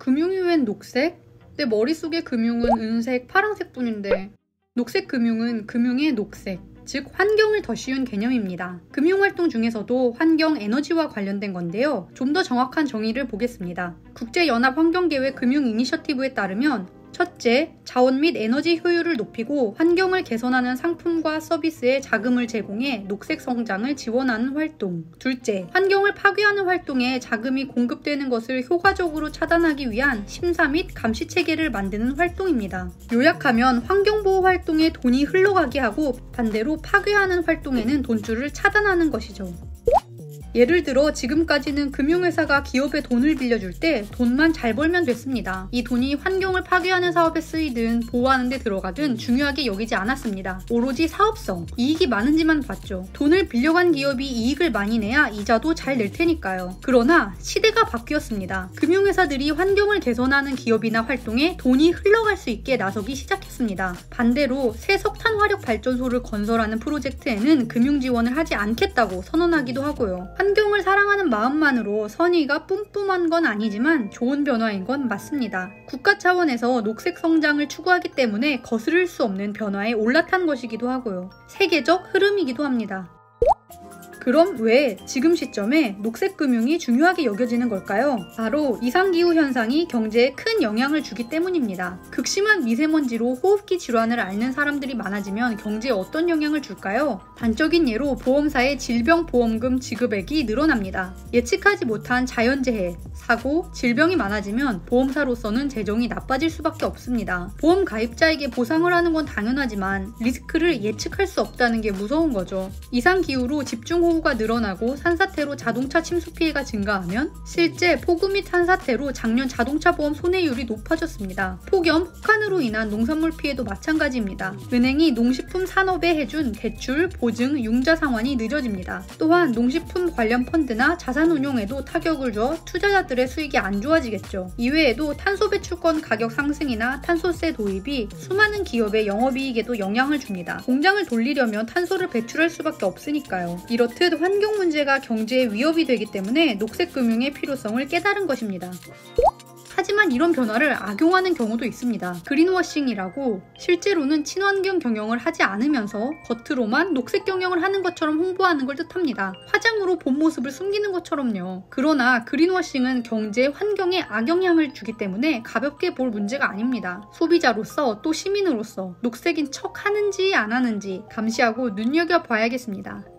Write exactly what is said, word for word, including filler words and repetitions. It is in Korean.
금융이 웬 녹색? 내 머릿속의 금융은 은색, 파란색 뿐인데. 녹색 금융은 금융의 녹색, 즉 환경을 더 씌운 개념입니다. 금융활동 중에서도 환경, 에너지와 관련된 건데요. 좀 더 정확한 정의를 보겠습니다. 국제연합환경계획 금융이니셔티브에 따르면 첫째, 자원 및 에너지 효율을 높이고 환경을 개선하는 상품과 서비스에 자금을 제공해 녹색 성장을 지원하는 활동. 둘째, 환경을 파괴하는 활동에 자금이 공급되는 것을 효과적으로 차단하기 위한 심사 및 감시 체계를 만드는 활동입니다. 요약하면 환경보호 활동에 돈이 흘러가게 하고 반대로 파괴하는 활동에는 돈줄을 차단하는 것이죠. 예를 들어 지금까지는 금융회사가 기업에 돈을 빌려줄 때 돈만 잘 벌면 됐습니다. 이 돈이 환경을 파괴하는 사업에 쓰이든 보호하는 데 들어가든 중요하게 여기지 않았습니다. 오로지 사업성, 이익이 많은지만 봤죠. 돈을 빌려간 기업이 이익을 많이 내야 이자도 잘 낼 테니까요. 그러나 시대가 바뀌었습니다. 금융회사들이 환경을 개선하는 기업이나 활동에 돈이 흘러갈 수 있게 나서기 시작했습니다. 반대로 새 석탄 화력 발전소를 건설하는 프로젝트에는 금융 지원을 하지 않겠다고 선언하기도 하고요. 환경을 사랑하는 마음만으로 선의가 뿜뿜한 건 아니지만 좋은 변화인 건 맞습니다. 국가 차원에서 녹색 성장을 추구하기 때문에 거스를 수 없는 변화에 올라탄 것이기도 하고요. 세계적 흐름이기도 합니다. 그럼 왜 지금 시점에 녹색 금융이 중요하게 여겨지는 걸까요? 바로 이상기후 현상이 경제에 큰 영향을 주기 때문입니다. 극심한 미세먼지로 호흡기 질환을 앓는 사람들이 많아지면 경제에 어떤 영향을 줄까요? 단적인 예로 보험사의 질병보험금 지급액이 늘어납니다. 예측하지 못한 자연재해, 사고, 질병이 많아지면 보험사로서는 재정이 나빠질 수밖에 없습니다. 보험 가입자에게 보상을 하는 건 당연하지만 리스크를 예측할 수 없다는 게 무서운 거죠. 이상기후로 집중호우 가 늘어나고 산사태로 자동차 침수 피해가 증가하면 실제 폭우 및 산사태로 작년 자동차 보험 손해율이 높아졌습니다. 폭염, 혹한으로 인한 농산물 피해도 마찬가지입니다. 은행이 농식품 산업에 해준 대출, 보증, 융자 상환이 늦어집니다. 또한 농식품 관련 펀드나 자산운용에도 타격을 줘 투자자들의 수익이 안 좋아지겠죠. 이외에도 탄소 배출권 가격 상승이나 탄소세 도입이 수많은 기업의 영업이익에도 영향을 줍니다. 공장을 돌리려면 탄소를 배출할 수밖에 없으니까요. 이렇듯 환경 문제가 경제에 위협이 되기 때문에 녹색 금융의 필요성을 깨달은 것입니다. 하지만 이런 변화를 악용하는 경우도 있습니다. 그린워싱이라고 실제로는 친환경 경영을 하지 않으면서 겉으로만 녹색 경영을 하는 것처럼 홍보하는 걸 뜻합니다. 화장으로 본 모습을 숨기는 것처럼요. 그러나 그린워싱은 경제, 환경에 악영향을 주기 때문에 가볍게 볼 문제가 아닙니다. 소비자로서 또 시민으로서 녹색인 척 하는지 안 하는지 감시하고 눈여겨봐야겠습니다.